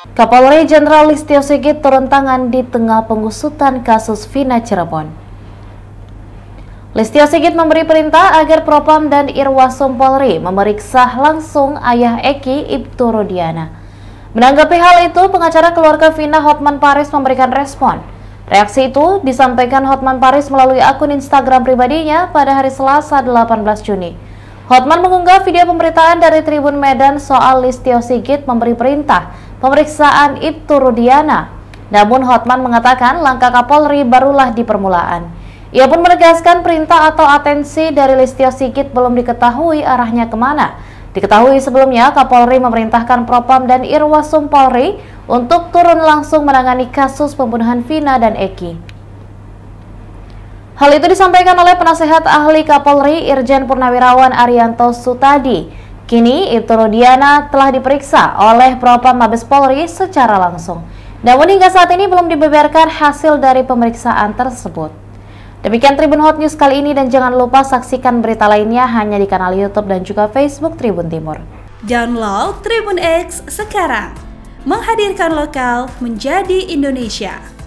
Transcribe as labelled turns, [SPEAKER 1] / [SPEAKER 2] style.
[SPEAKER 1] Kapolri Jenderal Listio Sigit turun tangan di tengah pengusutan kasus Vina Cirebon. Listio Sigit memberi perintah agar Propam dan Irwasum Polri memeriksa langsung ayah Eki, Ibtu Rudiana. Menanggapi hal itu, pengacara keluarga Vina, Hotman Paris, memberikan respon. Reaksi itu disampaikan Hotman Paris melalui akun Instagram pribadinya pada hari Selasa 18 Juni. Hotman mengunggah video pemberitaan dari Tribun Medan soal Listio Sigit memberi perintah pemeriksaan Ibtu Rudiana. Namun Hotman mengatakan langkah Kapolri barulah di permulaan. Ia pun menegaskan perintah atau atensi dari Listio Sigit belum diketahui arahnya kemana. Diketahui sebelumnya Kapolri memerintahkan Propam dan Irwasum Polri untuk turun langsung menangani kasus pembunuhan Vina dan Eki. Hal itu disampaikan oleh penasehat ahli Kapolri Irjen Purnawirawan Arianto Sutadi. Kini Ibtu Rudiana telah diperiksa oleh Propam Mabes Polri secara langsung. Namun hingga saat ini belum dibeberkan hasil dari pemeriksaan tersebut. Demikian Tribun Hot News kali ini, dan jangan lupa saksikan berita lainnya hanya di kanal YouTube dan juga Facebook Tribun Timur.
[SPEAKER 2] Download Tribun X sekarang, menghadirkan lokal menjadi Indonesia.